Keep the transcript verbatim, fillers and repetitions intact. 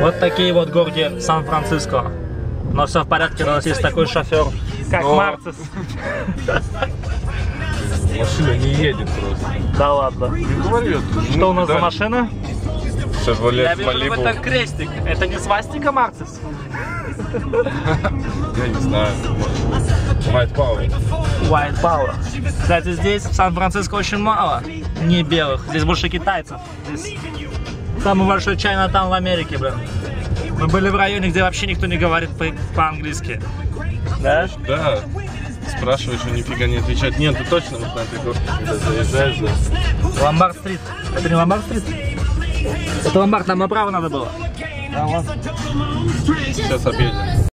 Вот такие вот города Сан-Франциско. Но все в порядке, у нас есть такой шофер, как Но... Марцис. Машина не едет просто. Да ладно. Не говорю. Что ну, у нас да. за машина? Шевроле Я вижу, Малибу. это крестик. Это не свастика, Марцис? Я не знаю. White Power. White Power. Кстати, здесь в Сан-Франциско очень мало не белых. Здесь больше китайцев. Здесь самый большой Чайнатаун в Америке, блин. Мы были в районе, где вообще никто не говорит по-английски. Да? Да. Спрашиваешь, а нифига не отвечать. Нет, ты точно вот на этой горке, когда заезжаешь, да. Ломбард-стрит. Это не Ломбард-стрит? Это Ломбард, нам направо надо было. Сейчас обедим.